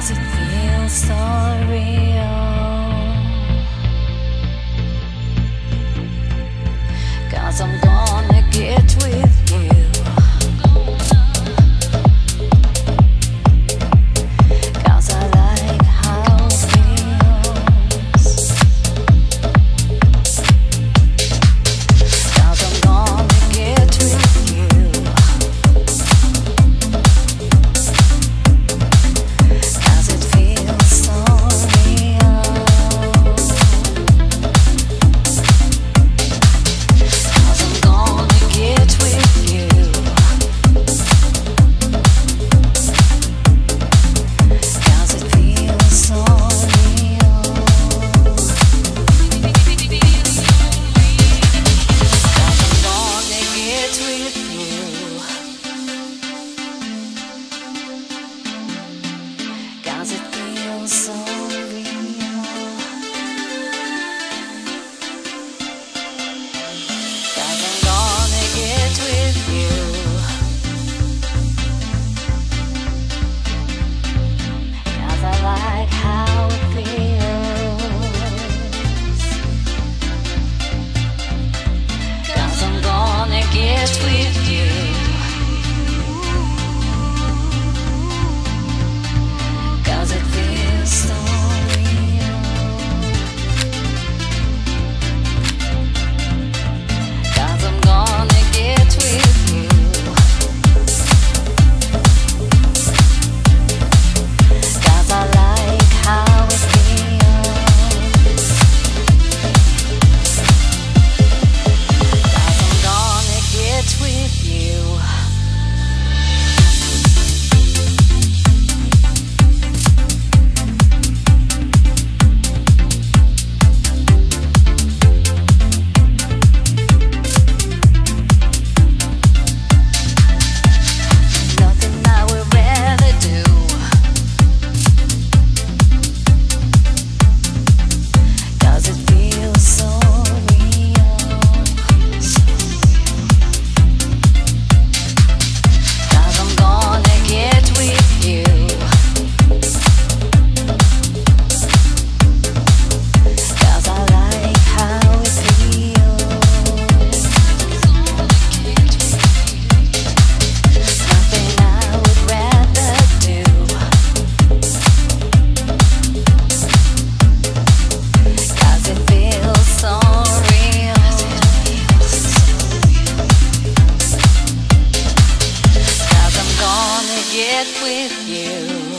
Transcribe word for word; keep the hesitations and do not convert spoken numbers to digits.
'cause it feels so real. 'Cause I'm gonna get with you. 'Cause I like how it feels. 'Cause I'm gonna get with you. 'Cause it feels so real. 'Cause I'm gonna get with you. 'Cause it feels so real. 'Cause I'm gonna get with you. 'Cause it feels so real. 'Cause I'm gonna get with you. 'Cause I like how it feels. 'Cause I'm gonna get with you. 'Cause it feels so real. 'Cause I'm gonna get with you. 'Cause I like how it feels. 'Cause I'm gonna get with you. Nothing I would rather do. 'Cause it feels so real. 'Cause I'm gonna get with you. 'Cause I like how it feels. Nothing I would rather do. 'Cause it feels so real. 'Cause I'm gonna get with you.